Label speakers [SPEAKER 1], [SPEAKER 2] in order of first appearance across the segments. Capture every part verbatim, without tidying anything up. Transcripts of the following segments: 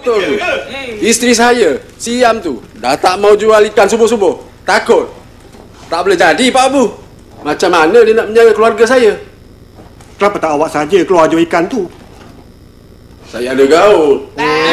[SPEAKER 1] Betul. Isteri saya, Siam tu, dah tak mau jual ikan subuh-subuh. Takut. Tak boleh jadi, Pak Abu. Macam mana dia nak menjaga keluarga saya?
[SPEAKER 2] Kenapa tak awak saja keluar jual ikan tu?
[SPEAKER 1] Saya ada gaul.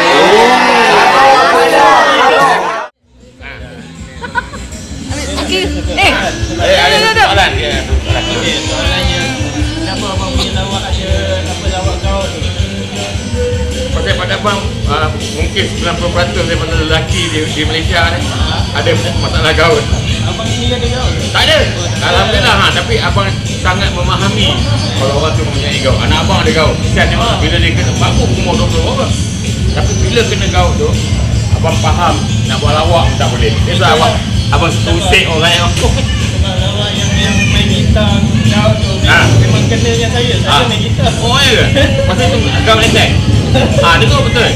[SPEAKER 3] Okey. Eh.
[SPEAKER 4] Ada ada soalan dia. Okey, soalannya kenapa abang punya lawak ada apa lawak kau tu? Pasal pada abang uh, mungkin sembilan puluh peratus daripada lelaki di, di Malaysia ni ada masalah gaul. Abang ini ada gaul? Tak ada. Alhamdulillah ha, tapi abang sangat memahami kalau orang tu mempunyai gaul. Anak abang ada gaul. Kesian dia bila dia kena baku umur dua puluh orang. Tapi bila kena gaul tu abang faham nak buat lawak tak boleh. Itu abang abang susik orang yang lawak yang yang main gitar gaul tu ha. Memang kenanya saya. Saya ha. main gitar. Oh ya ke? Pasal tu gaul attack. Ah, dengar betul.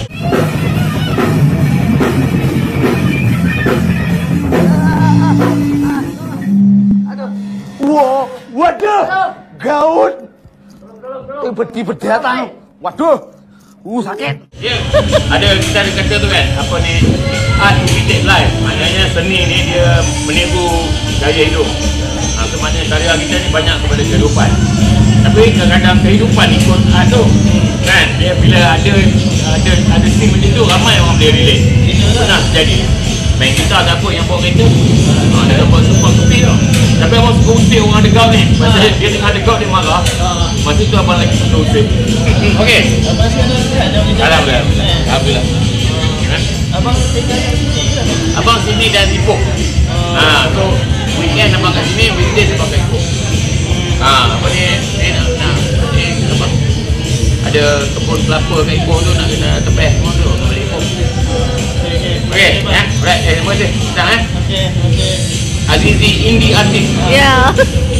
[SPEAKER 5] Wah, waduh, gaut. Tiba-tiba berdatang. Waduh, uh sakit.
[SPEAKER 4] Ya, ada kita ada kata tu kan, apa ni, art imitate life. Maknanya seni ni dia meniru gaya hidup. Ha, maknanya karya kita ni banyak kepada kehidupan. Tapi kadang-kadang kehidupan ikut art tu. Kan, dia bila ada ada ada scene macam tu ramai orang boleh relate. Pernah terjadi. Main gitar tak apa yang buat kereta. Ha, dia dapat support tepi tau. Tapi abang suka usir orang ada gaul ni. Masa dia dengar ada gaul dia marah. Masa tu abang lagi suka usir. Okey. Abang sekarang sihat dah boleh jalan. Alhamdulillah. Alhamdulillah. Abang tinggal kat sini ke? Abang sini dan Ipoh. Ha, so weekend abang kat sini, weekday abang kat Ipoh. Ha, apa ni? Ni nak nak ni apa? Ada kebun kelapa kat Ipoh tu nak kena tebas semua tu balik Ipoh. Okey, ya. Alright, eh, terima kasih. Dah eh. Okey, okey. Azizi indie artist.
[SPEAKER 3] Ya.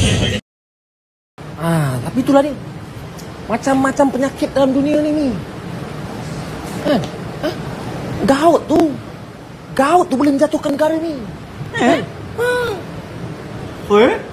[SPEAKER 5] Ah, tapi itulah ni. Macam-macam penyakit dalam dunia ni ni. Kan? Hah? Gaut tu. Gaut tu boleh menjatuhkan negara ni. Eh? Kan? Ha.
[SPEAKER 2] Eh?